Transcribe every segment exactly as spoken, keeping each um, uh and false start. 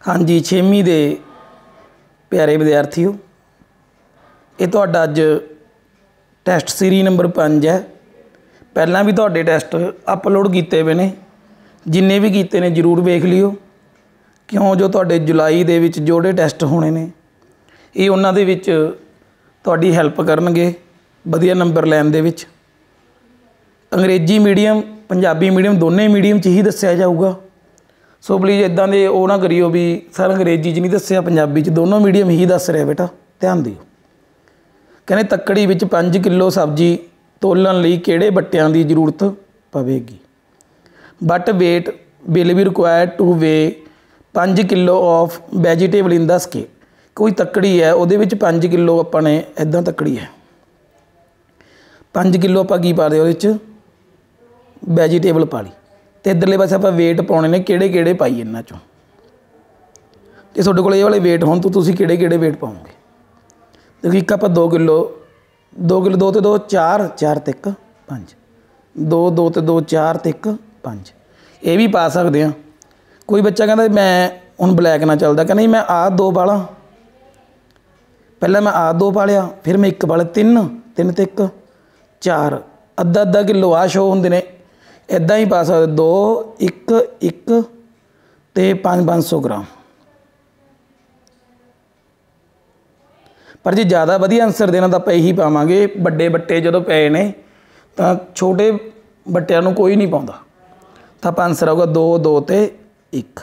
हाँ जी, छेवीं दे प्यारे विद्यार्थियों, ये तुहाडा अज टैसट सीरीज नंबर पाँच है। पहला भी तुहाडे टैसट अपलोड किए हुए ने, जिन्ने भी कीते ने जरूर वेख लियो, क्यों जो तुहाडे जुलाई दे विच जोड़े टैसट होने ने ये उन्हां दे विच तुहाडी हैल्प करनगे वधिया नंबर लैण दे विच। अंग्रेजी मीडियम पंजाबी मीडियम दोनों मीडियम च ही दस्सिया जाऊगा। सो प्लीज़ इदां दे वो ना करियो भी सर अंग्रेजी च नहीं दस्सिया पंजाबी च, दोनों मीडियम ही दस रहा बेटा, ध्यान दिओ। कहने तक्कड़ी विच पाँच किलो सब्जी तोलण लई किहड़े बट्टियां दी जरूरत पवेगी। But weight will be required to weigh पाँच kilo of vegetable in the scale. कोई तक्कड़ी है उहदे विच पाँच किलो आपां ने इदां तक्कड़ी है पाँच किलो आपां की पा दे उहदे च वैजीटेबल पा ली, तो इधरले पासे आप वेट पाने ने किहड़े किहड़े पाई इन्हां चों। जे तुहाडे कोल इह वाले वेट होण तो तुसीं किहड़े किहड़े वेट पाओगे। देखो एक आप दो किलो दो किलो दो तो दो चार चार ते एक पाँच, दो दो तो दो चार ते एक पाँच, ये भी पा सकते हैं। कोई बच्चा कहता मैं हुण ब्लैक ना चलदा, कहना जी मैं आ दो पा ला, पहले मैं आ दो पा लिया, फिर मैं एक पा लिया, तीन तीन ते एक चार, अद्धा अद्धा किलो आ शो होंदे ने, इदां ही पा सकते दो एक एक ते पाँच पाँच सौ ग्राम। पर जे ज़्यादा वधिया आंसर देना तो आप यही पावांगे बड़े बट्टे जो पे ने, तो छोटे बट्टियां नूं कोई नहीं पाउंदा, तो आप आंसर आऊगा दो दो ते एक।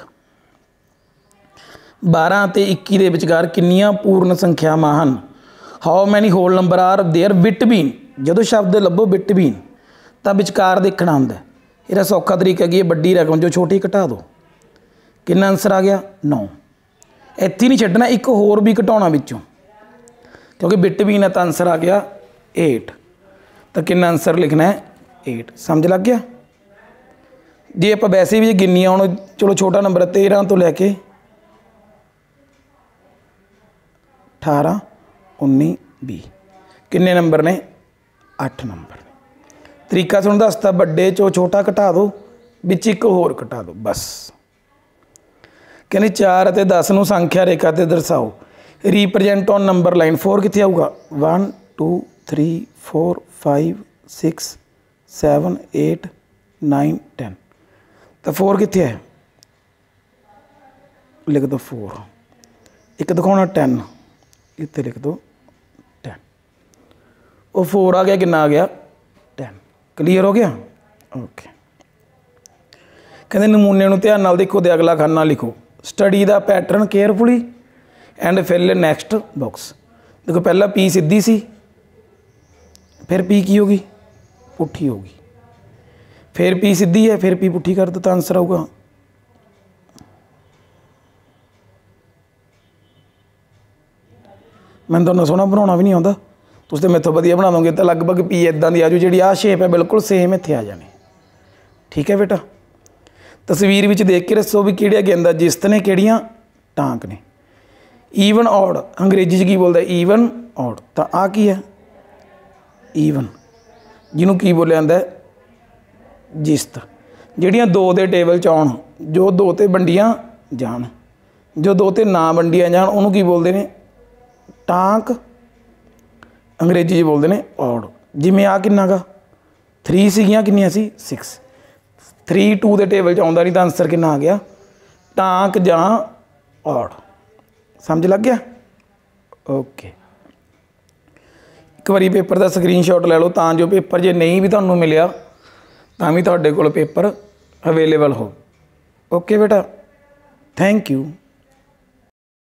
बारह ते इक्की दे विचकार किन्नियां पूर्ण संख्यावां हन। How many whole number are there between. जो शब्द लभो बिटवीन तो विचकार देखना आउंदा। ਇਹਦਾ सौखा तरीका की है, बड़ी रकम जो छोटी घटा दो। कितना आंसर आ गया नौ। इत्थे नहीं छड्डना, एक होर भी घटाउणा विचों, क्योंकि बिटवीन है तो आंसर आ गया एट। तो कितना आंसर लिखना है एट। समझ लग गया। जे आप वैसे भी गिनिया हूँ, चलो छोटा नंबर तेरह तो लैके अठारह उन्नी भी, किन्ने नंबर ने अठ नंबर। तरीका सुन दसता, बड़े चो छोटा घटा दो, बिच एक होर घटा दो, बस। कहने चार ते दस नूं संख्या रेखा ते दर्शाओ। Represent on number line. Four कित्थे आऊगा one two three four five six seven eight nine ten. तो फोर कित्थे है, लिख दो फोर। एक दिखाना टेन, इत्थे लिख दो टेन। वो फोर आ गया, कितना आ गया टेन। क्लीयर हो गया। ओके। कहते नमूने नूं ध्यान नाल देखो, ते अगला खाना लिखो। Study the pattern carefully and fill next box. देखो पहला पी सीधी सी, फिर पी की होगी पुठी होगी, फिर पी सीधी है, फिर पी पुठी कर दो, तो आंसर आऊगा मैं तो सोहना बनाना भी नहीं आता, तुम तो मेथों वधिया बना दोगे। तो लगभग पी इदां दी आजू जी आ शेप है बिल्कुल सेम इत्थे आ जाने। ठीक है बेटा। तस्वीर विच देख के दसो भी किहड़ियां गेंदां जिस्त ने, किहड़ियां टांक ने। ईवन ऑड अंग्रेजी च की बोलदा ईवन ऑड, तो आ की है ईवन, जिन्हों की बोलिया जांदा जिस्त। जिहड़ियां दो दे टेबल च आउण, जो दो ते वंडियां जाण, जो दो ते ना वंडियां जाण, उहनूं की बोलदे ने टांक। अंग्रेजी बोलते हैं ऑड। जिमें आ किन्ना गा थ्री सीगियां, किन्नियां सी सिक्स। थ्री टू के टेबल च आउंदा नहीं, तो आंसर कितना आ गया टांक जां ऑड। समझ लग गया। ओके। एक बारी पेपर का स्क्रीनशॉट ले लो, तो जो पेपर जे नहीं भी तुहानूं मिलिया तां भी तुहाडे कोल पेपर अवेलेबल हो। ओके बेटा, थैंक यू।